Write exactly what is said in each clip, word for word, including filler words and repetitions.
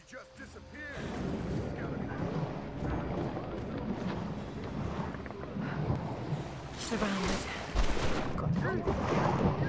just disappeared. It's gotta be. Surrounded. Got to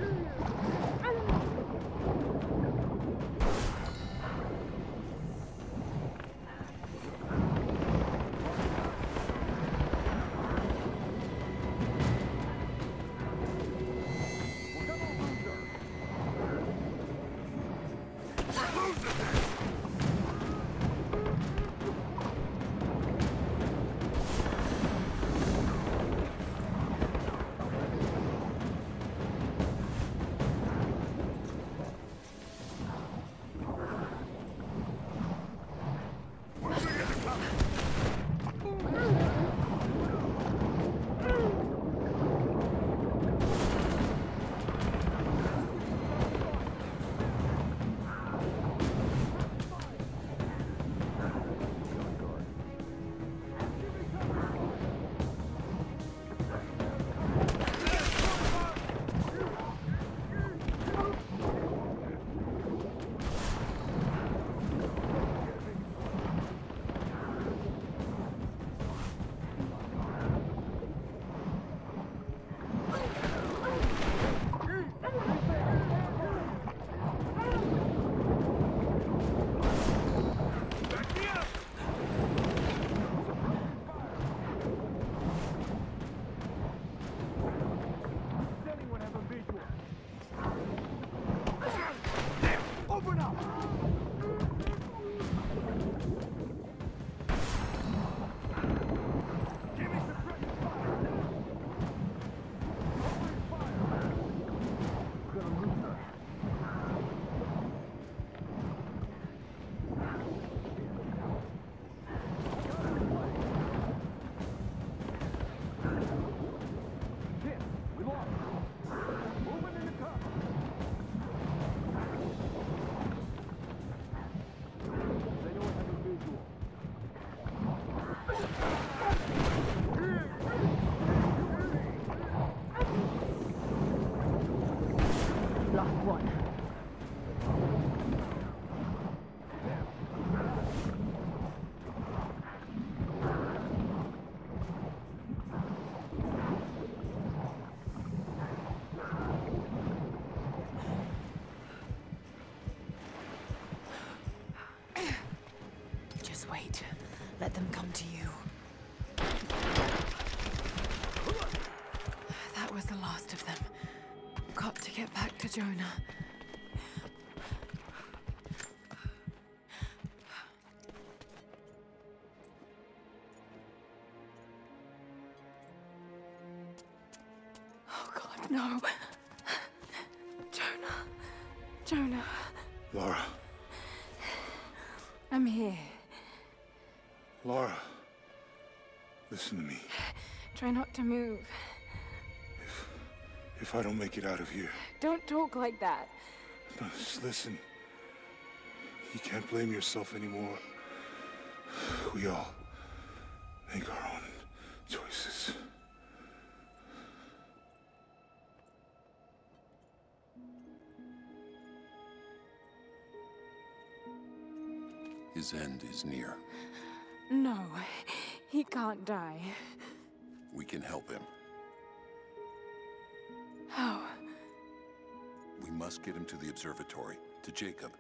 wait. Let them come to you. That was the last of them. Got to get back to Jonah. Oh God, no. Jonah. Jonah. Laura. I'm here. Laura, listen to me. Try not to move. If, if I don't make it out of here... Don't talk like that. No, just listen. You can't blame yourself anymore. We all make our own choices. His end is near. No, he can't die. We can help him. How? We must get him to the observatory, to Jacob.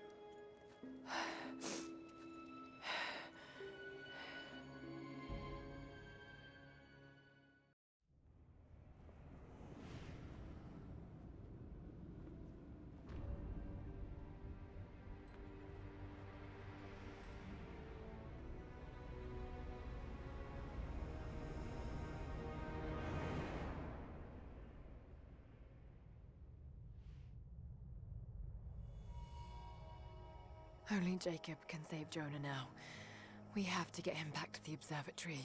Only Jacob can save Jonah now. We have to get him back to the observatory.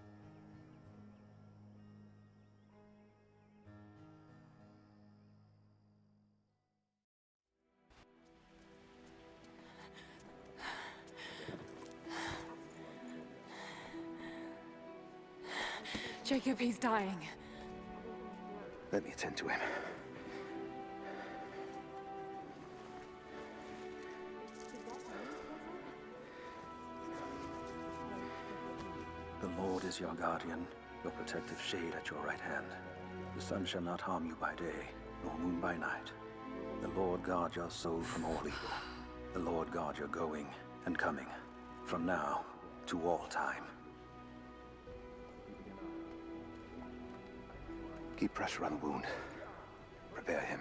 Jacob, he's dying. Let me attend to him. Lord is your guardian, your protective shade at your right hand. The sun shall not harm you by day, nor moon by night. The Lord guard your soul from all evil. The Lord guard your going and coming, from now to all time. Keep pressure on the wound. Prepare him.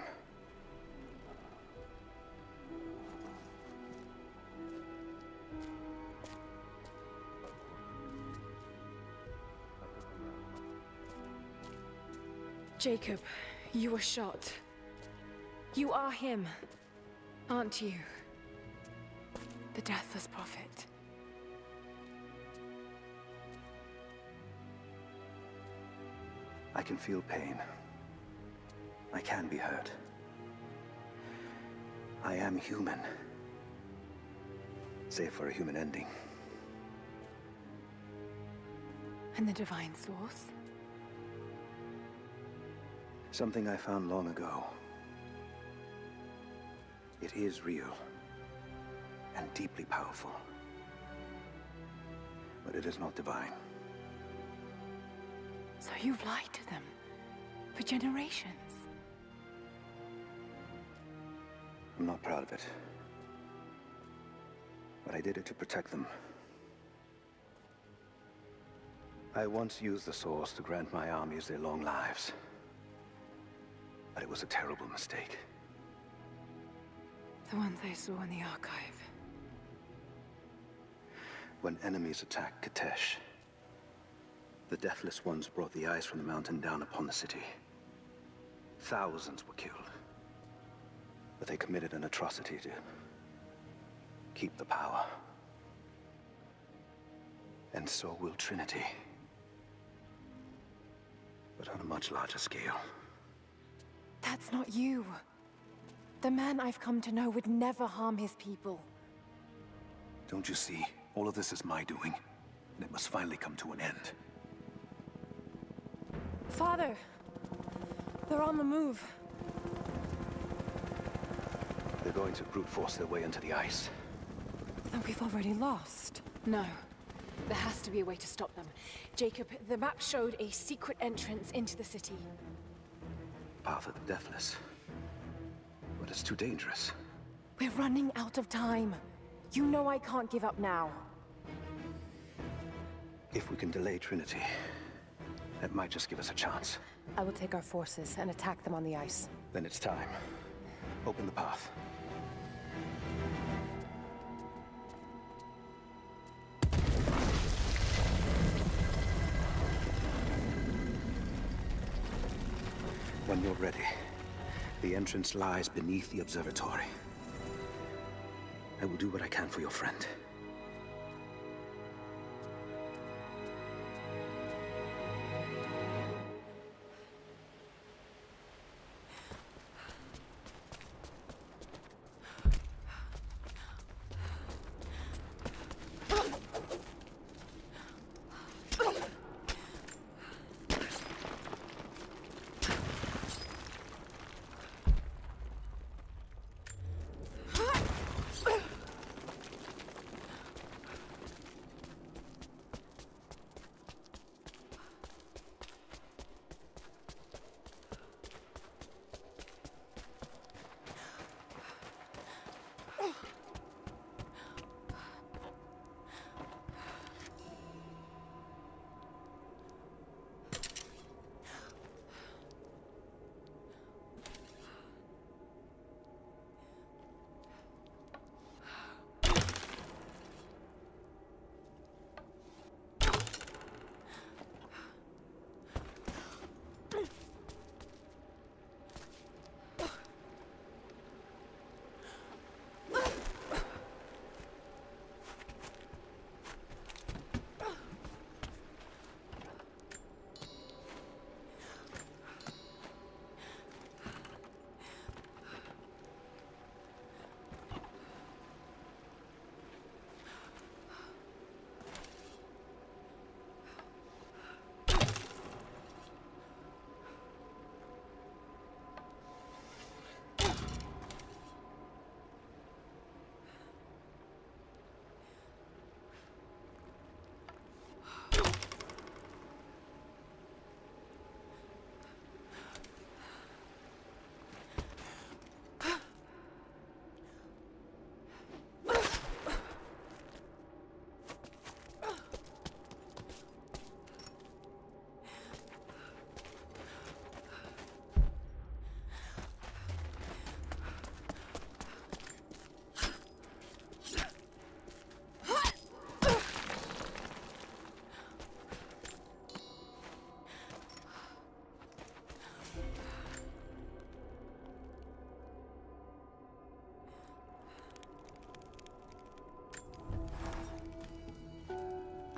Jacob, you were shot. You are him, aren't you? The Deathless Prophet. I can feel pain. I can be hurt. I am human. Save for a human ending. And the Divine Source? Something I found long ago. It is real. And deeply powerful. But it is not divine. So you've lied to them for generations. I'm not proud of it. But I did it to protect them. I once used the Source to grant my armies their long lives. But it was a terrible mistake. The ones I saw in the archive. When enemies attacked Katesh, the Deathless Ones brought the ice from the mountain down upon the city. Thousands were killed. But they committed an atrocity to keep the power. And so will Trinity. But on a much larger scale. That's not you. The man I've come to know would never harm his people. Don't you see? All of this is my doing. And it must finally come to an end. Father! They're on the move. They're going to brute force their way into the ice. Then we've already lost. No. There has to be a way to stop them. Jacob, the map showed a secret entrance into the city. Path of the Deathless. But it's too dangerous. We're running out of time. You know I can't give up now. If we can delay Trinity, that might just give us a chance. I will take our forces and attack them on the ice. Then it's time. Open the path. When you're ready, the entrance lies beneath the observatory. I will do what I can for your friend.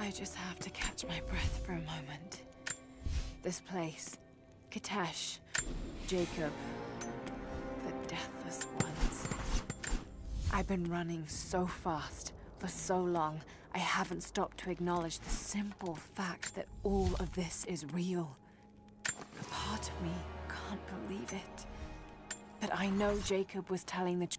I just have to catch my breath for a moment. This place, Katesh, Jacob, the deathless ones. I've been running so fast for so long, I haven't stopped to acknowledge the simple fact that all of this is real. A part of me can't believe it. But I know Jacob was telling the truth.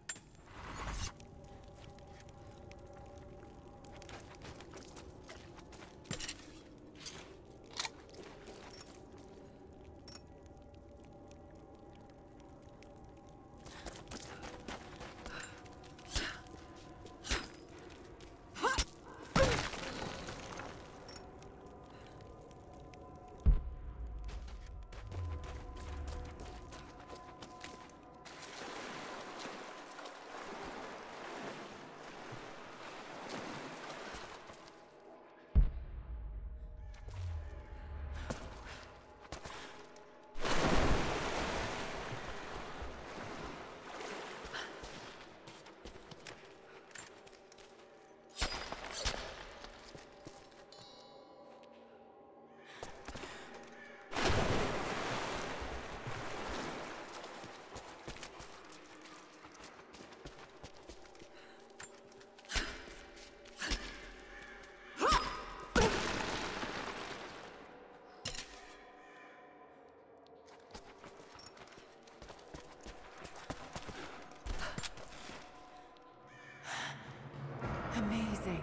Amazing.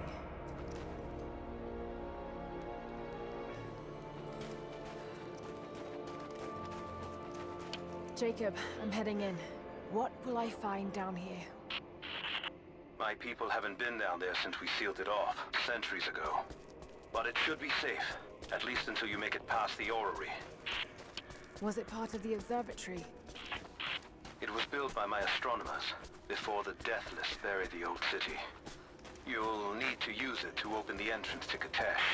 Jacob, I'm heading in. What will I find down here? My people haven't been down there since we sealed it off, centuries ago. But it should be safe, at least until you make it past the orrery. Was it part of the observatory? It was built by my astronomers, before the Deathless buried the old city. You'll need to use it to open the entrance to Katesh.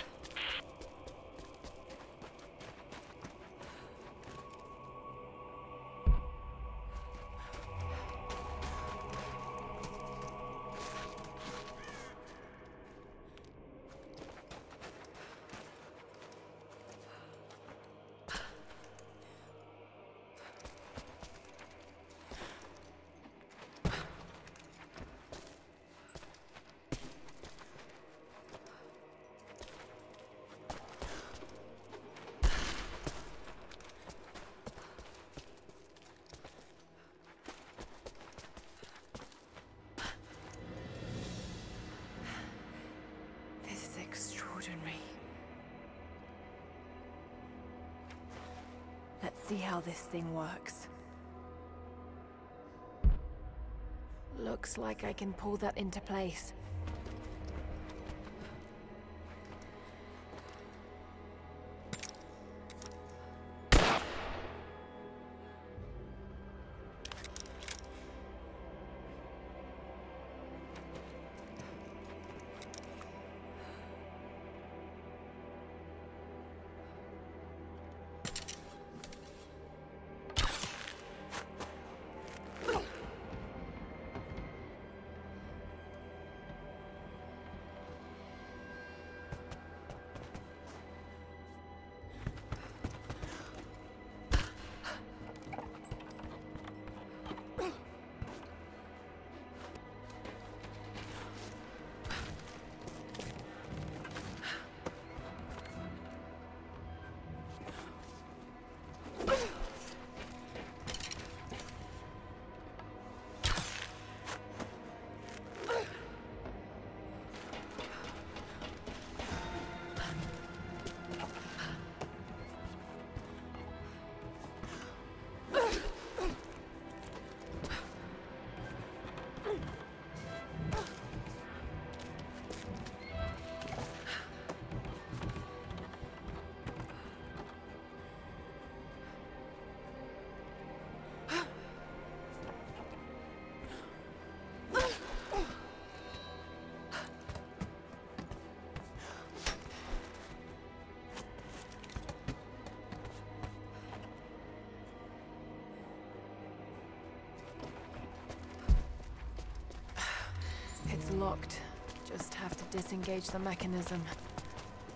Let's see how this thing works. Looks like I can pull that into place. It's locked. Just have to disengage the mechanism.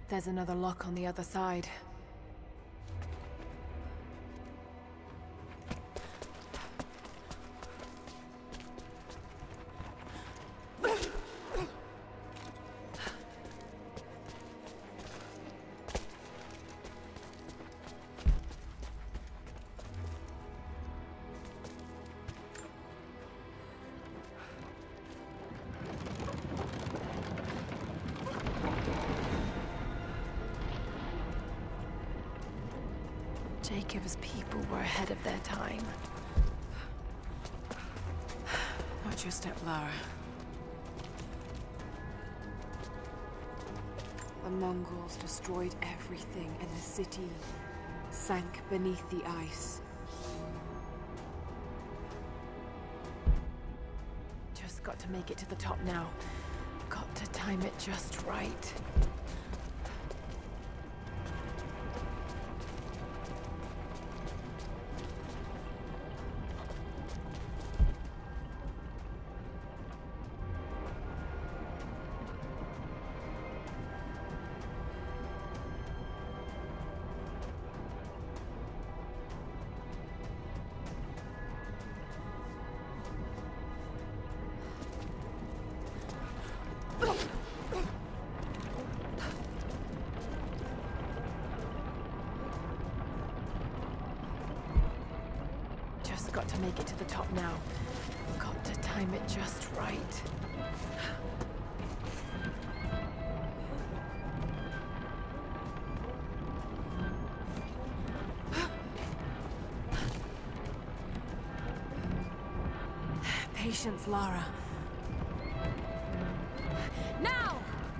There's another lock on the other side. Jacob's people were ahead of their time. Watch your step, Lara. The Mongols destroyed everything, and the city sank beneath the ice. Just got to make it to the top now. Got to time it just right. Got to make it to the top now. Got to time it just right. Patience, Lara. Now!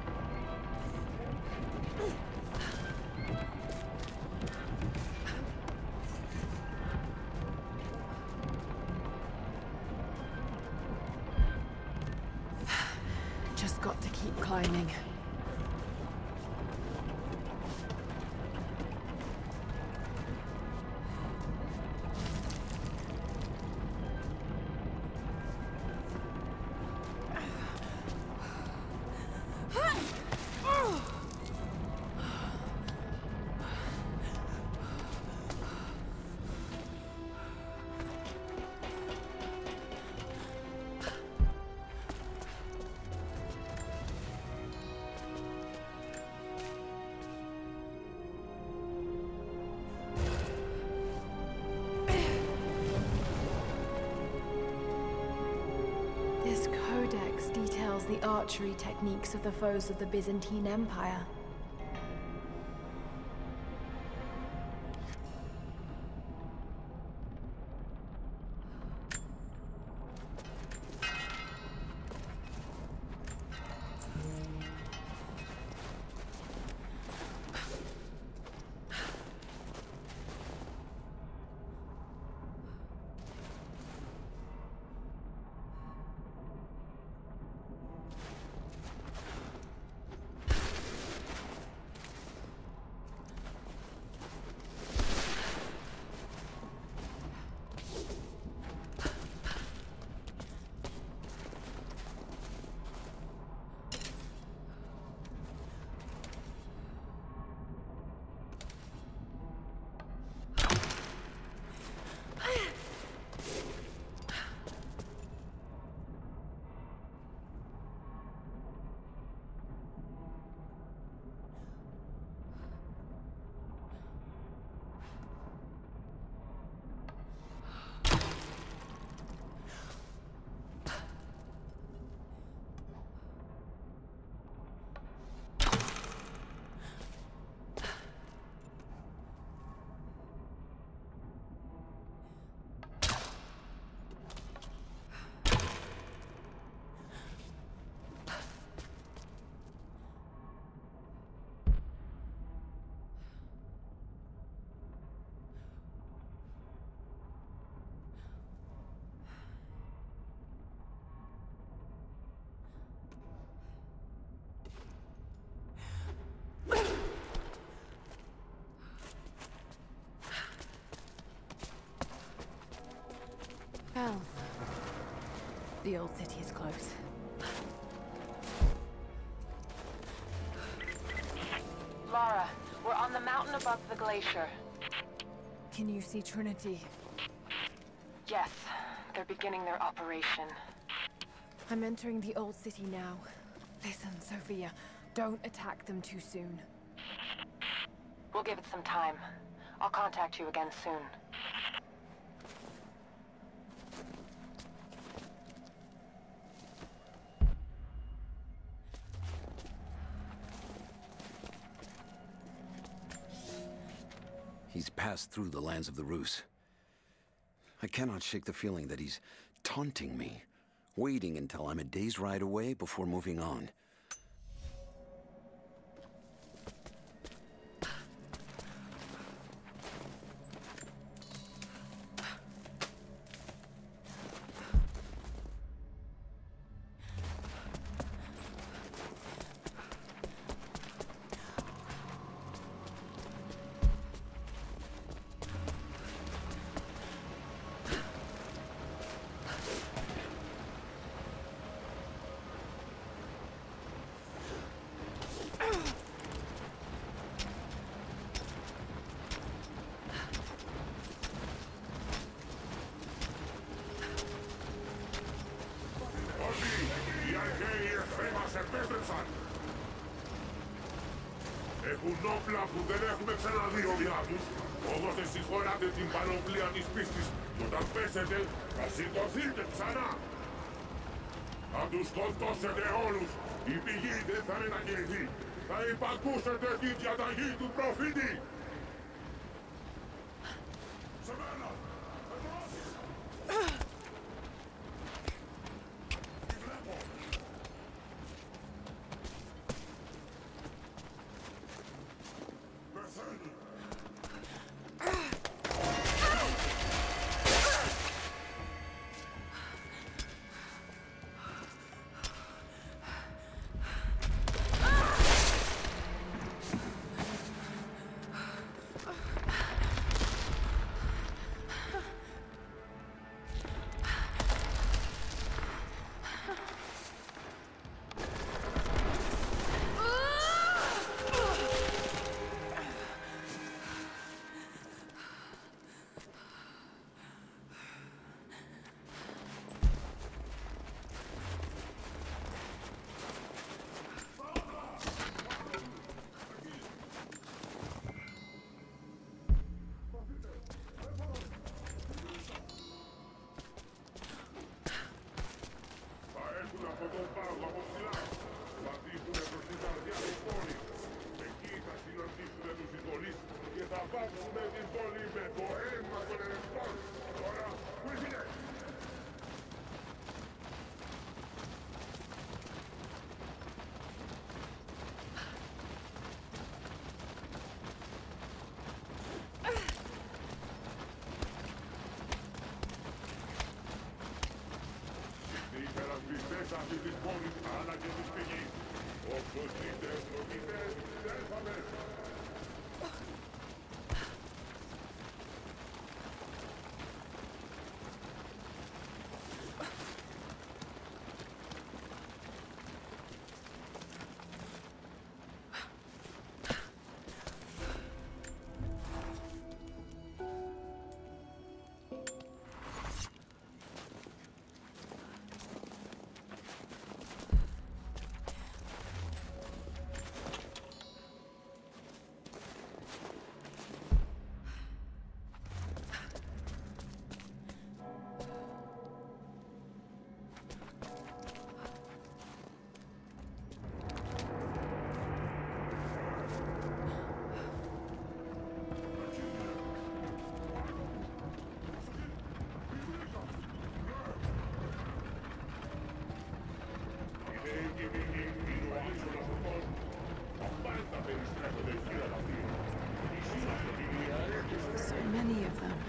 Just got to keep climbing. This codex details the archery techniques of the foes of the Byzantine Empire. Bells. The old city is close. Lara, we're on the mountain above the glacier. Can you see Trinity? Yes, they're beginning their operation. I'm entering the old city now. Listen, Sophia, don't attack them too soon. We'll give it some time. I'll contact you again soon. He's passed through the lands of the Rus. I cannot shake the feeling that he's taunting me, waiting until I'm a day's ride away before moving on. Έχουν όπλα που δεν έχουμε ξαναδεί οδιά τους, όμως δεν συγχωράτε την πανοπλία της πίστης και όταν πέσετε θα σηκωθείτε ξανά. Θα τους σκοτώσετε όλους, η πηγή δεν θα μετακινηθεί. Θα υπακούσετε την διαταγή του προφήτη. Σε μένα! Αυτή την πόλη, αλλά και της πηγής. Όποιος δείτε, προτείτε, δεν θα μέσα. So many of them.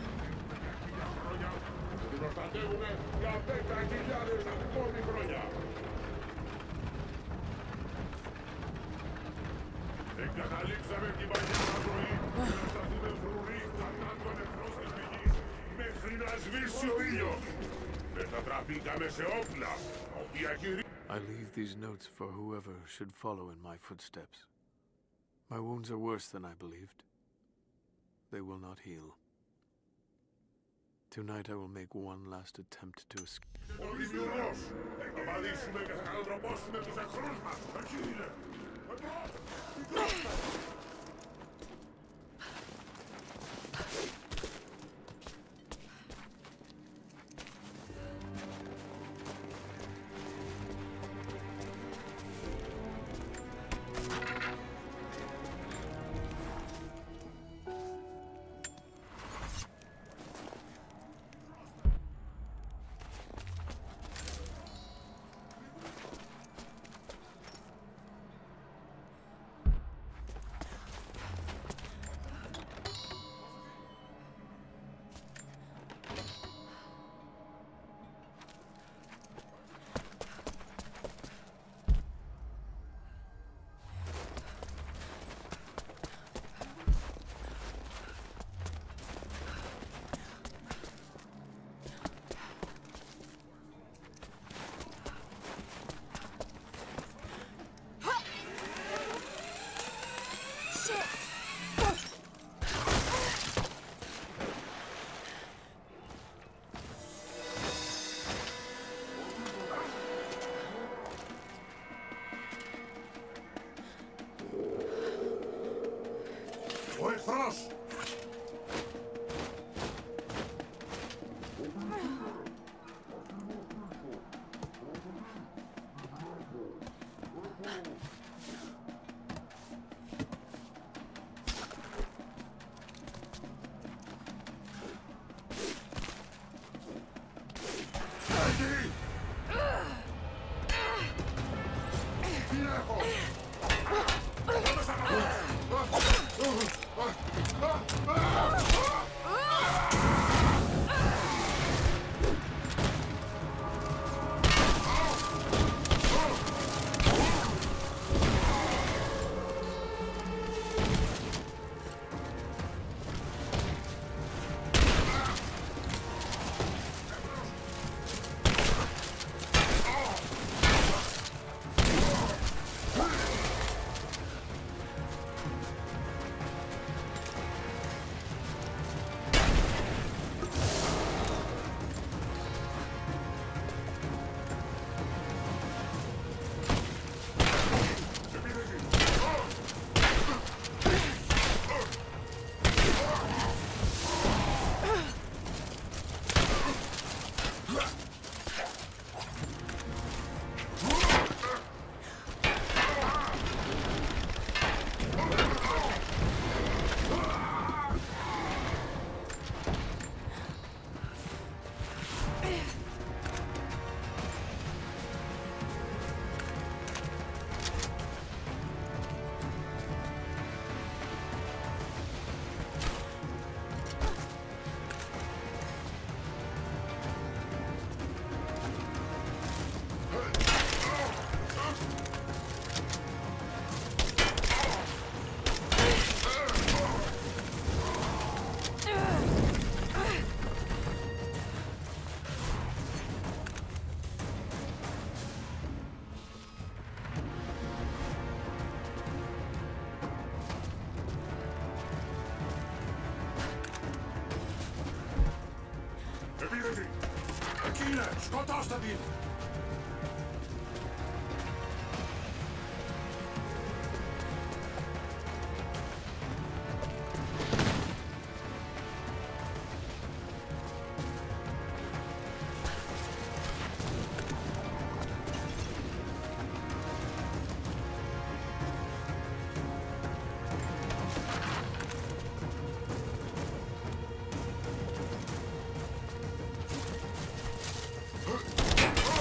Εγκαταλείψαμε την παλιά μας ζωή και να σταθούμε φρουροί κατά τον εχθρό της πηγής μέχρι να σβήσει ο ήλιος. Μετατραπήκαμε σε όπλα, τα οποία κυρίως... I leave these notes for whoever should follow in my footsteps. My wounds are worse than I believed. They will not heal. Tonight I will make one last attempt to escape. Ολυμπιουρός! Θα βαδίσουμε και θα καλοτροπώσουμε τους εχθρούς μας! Εκεί είναι! Ο εχθρός! Εκεί! Τι έχω! Πάμε στα Επίδεση! Εκεί είναι! Σκοτώστε την! Oh!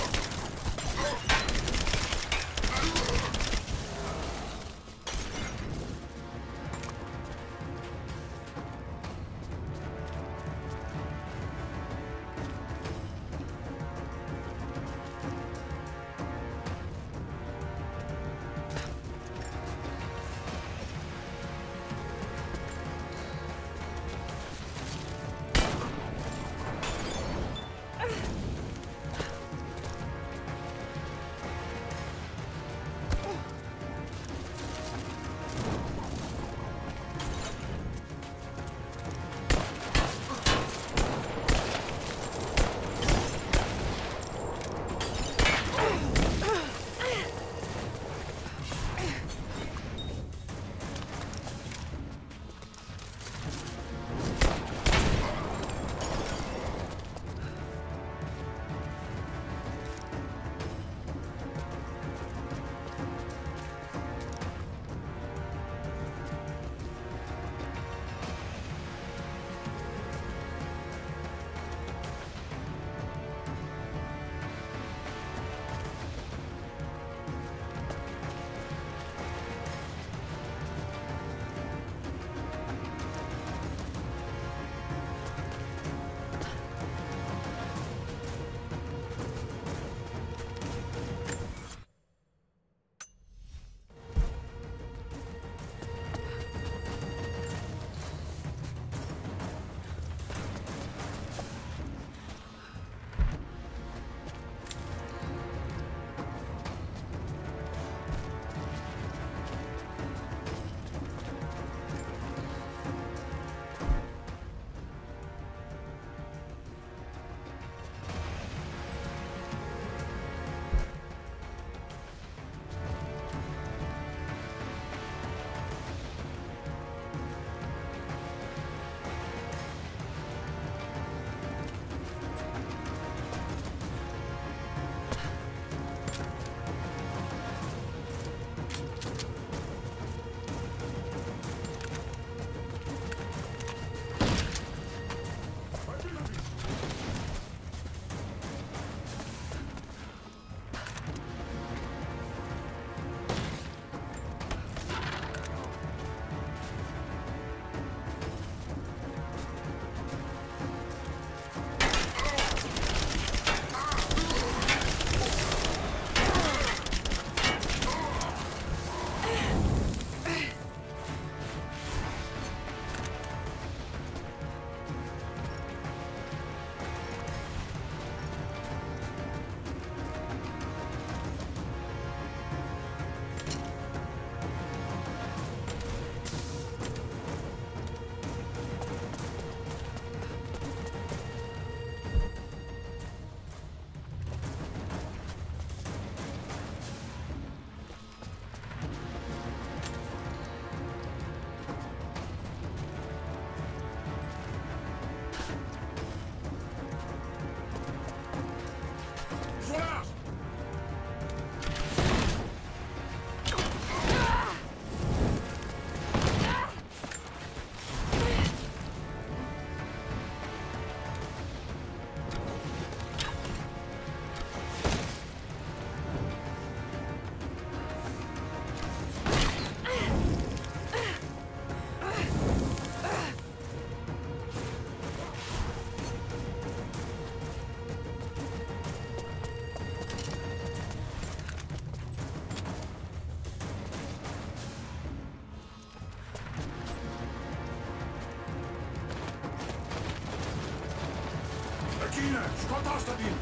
Εκεί είναι! Σκοτώστε την!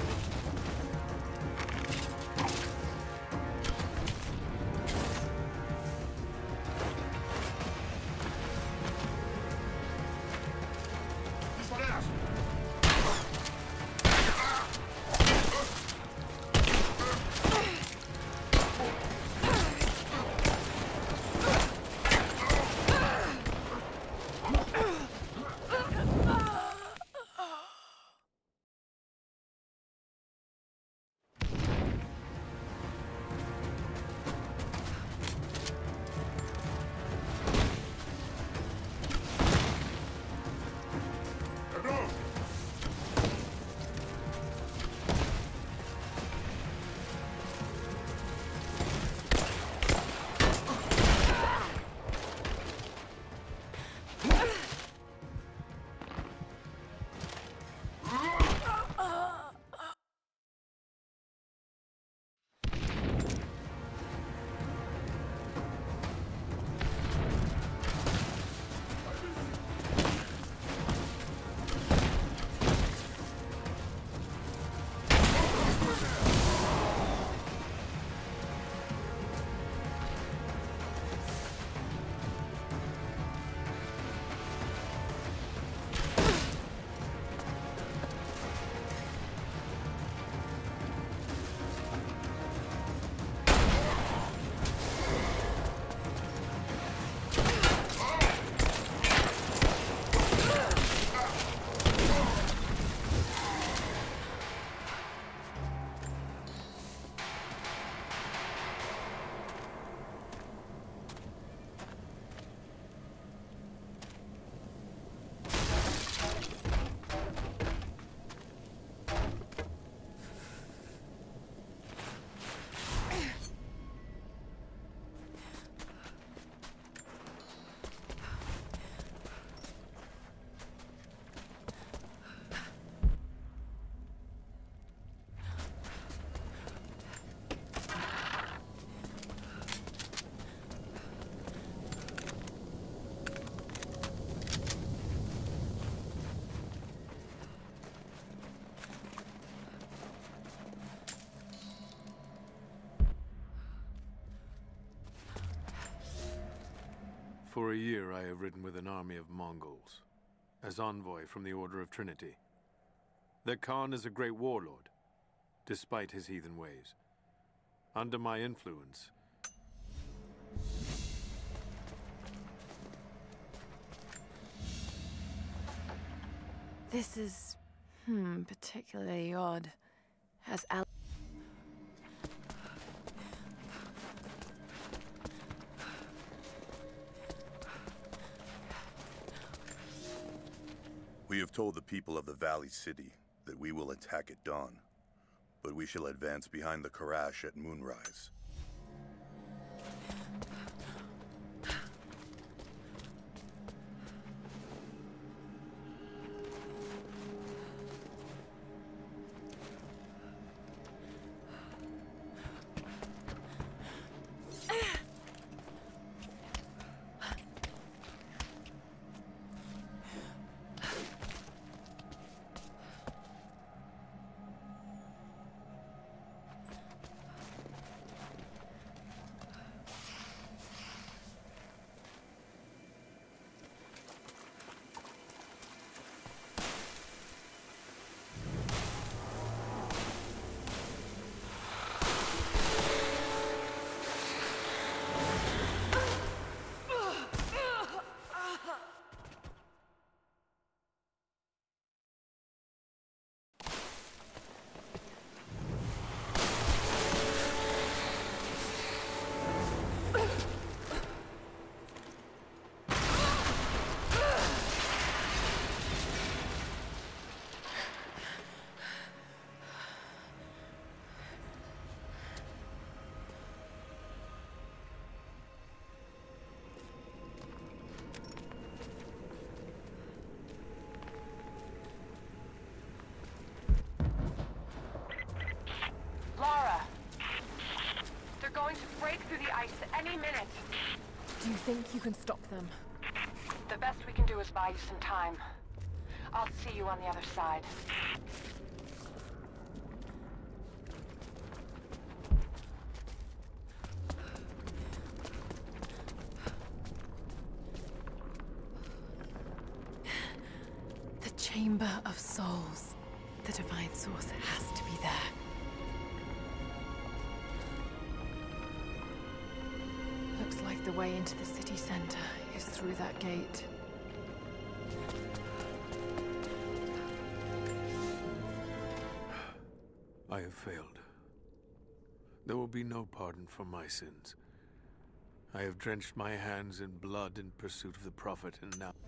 Τους φορέας! For a year I have ridden with an army of Mongols, as envoy from the Order of Trinity. Their Khan is a great warlord, despite his heathen ways. Under my influence, This is, hmm, particularly odd. Has Al- We have told the people of the Valley City that we will attack at dawn, but we shall advance behind the Karash at moonrise. Any minute. Do you think you can stop them? The best we can do is buy you some time. I'll see you on the other side. The Chamber of Souls. The Divine Source has to be there. Looks like the way into the city center is through that gate. I have failed. There will be no pardon for my sins. I have drenched my hands in blood in pursuit of the Prophet, and now...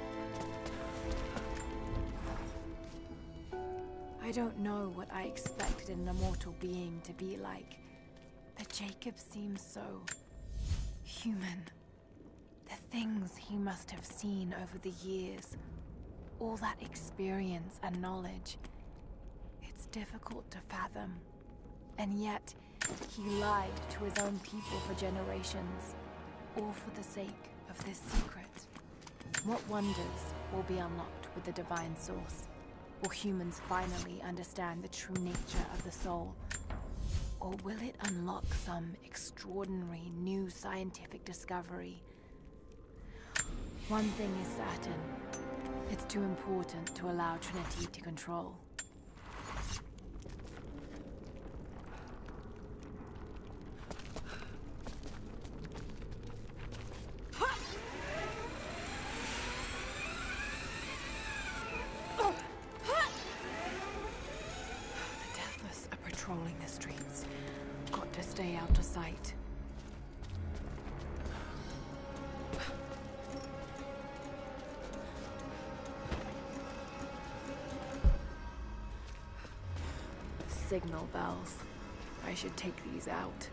I don't know what I expected an immortal being to be like, but Jacob seems so... human. The things he must have seen over the years, all that experience and knowledge, it's difficult to fathom. And yet, he lied to his own people for generations, all for the sake of this secret. What wonders will be unlocked with the Divine Source? Will humans finally understand the true nature of the soul? Or will it unlock some extraordinary new scientific discovery? One thing is certain. It's too important to allow Trinity to control. Patrolling the streets. Got to stay out of sight. Signal bells. I should take these out.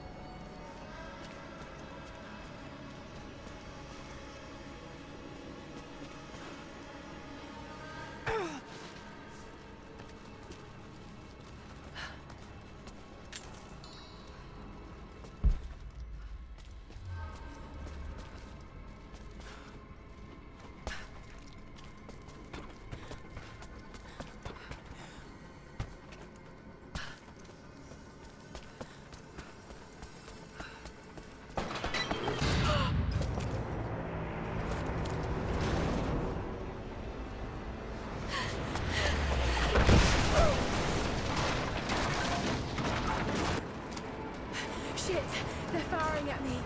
Shit! They're firing at me!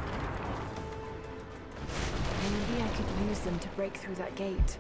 Maybe I could use them to break through that gate.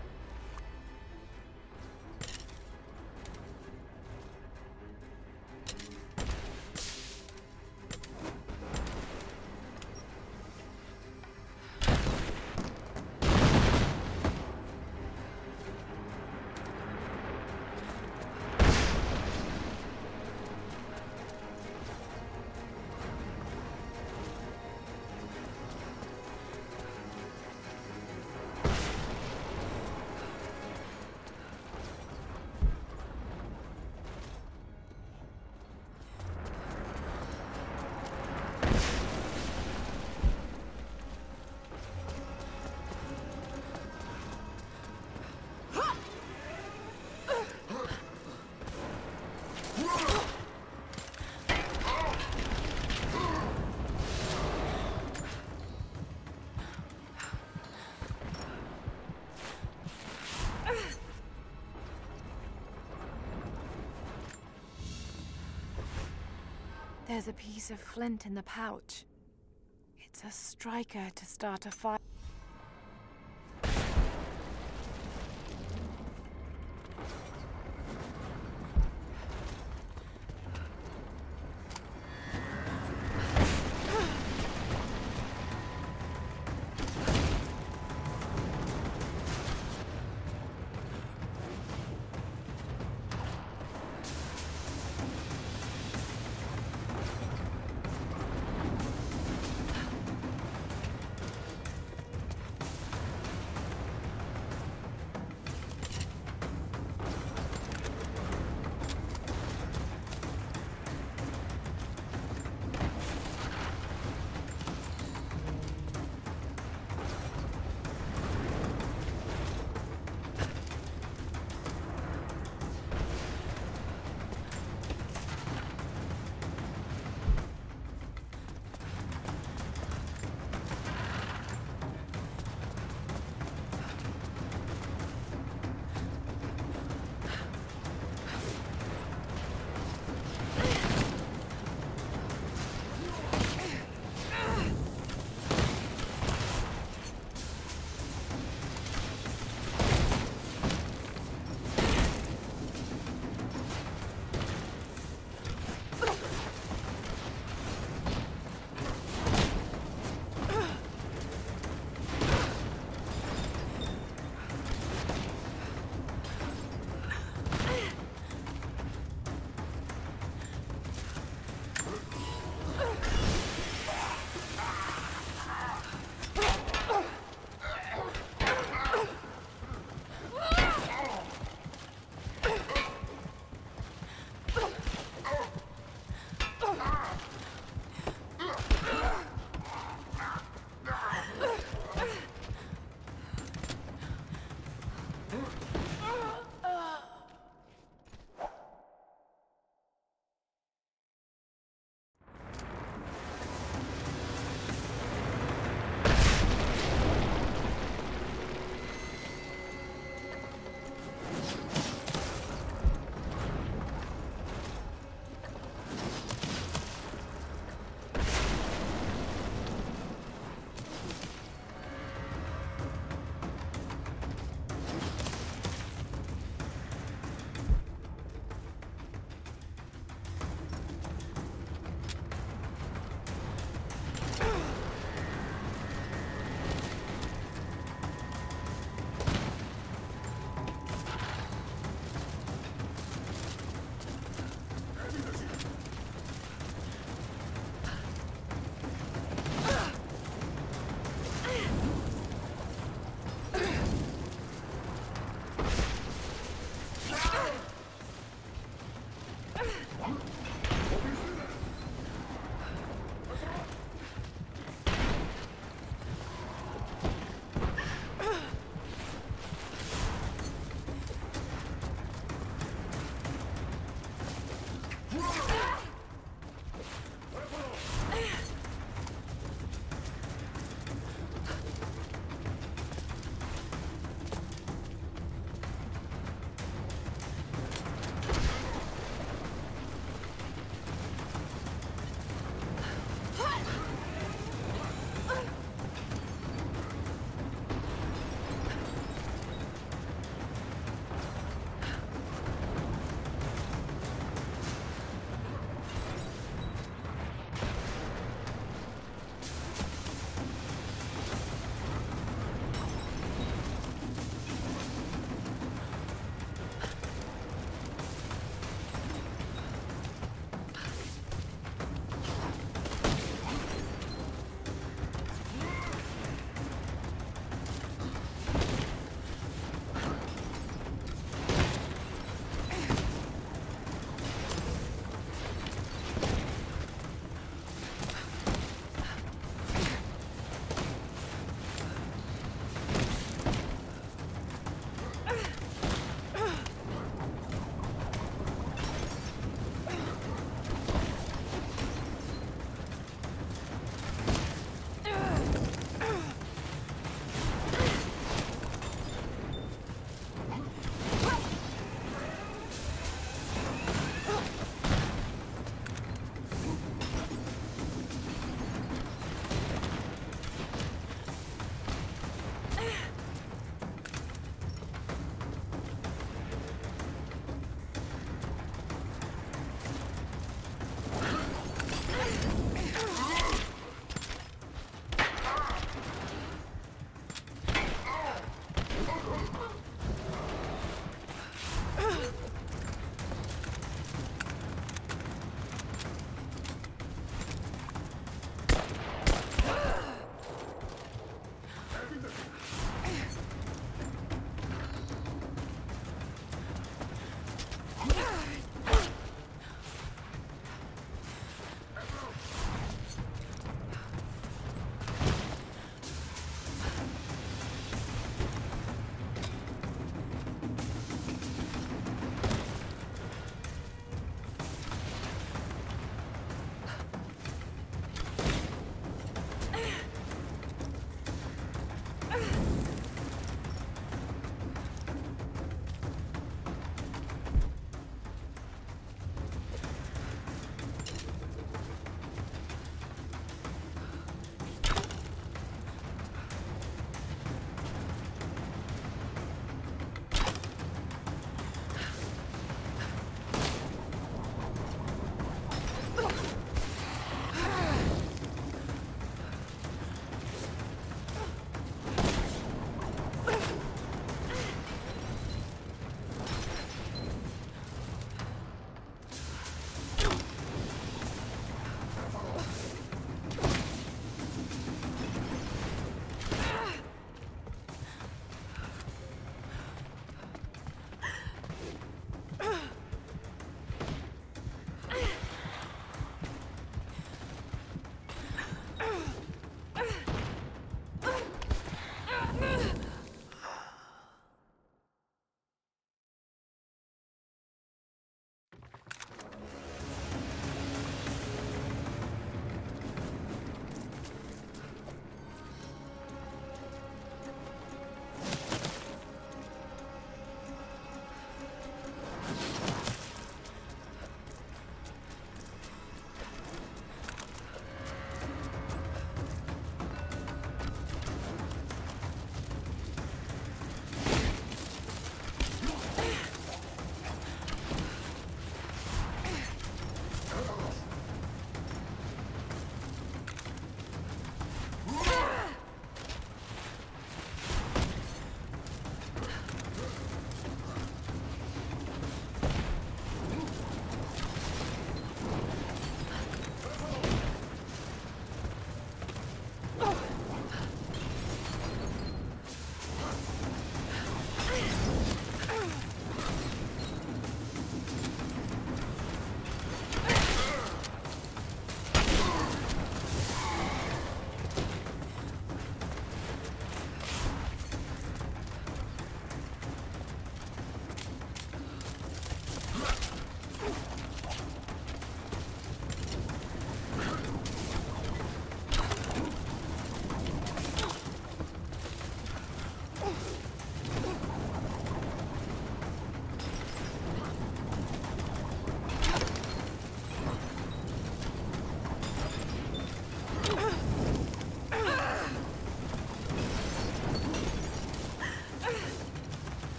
There's a piece of flint in the pouch. It's a striker to start a fire.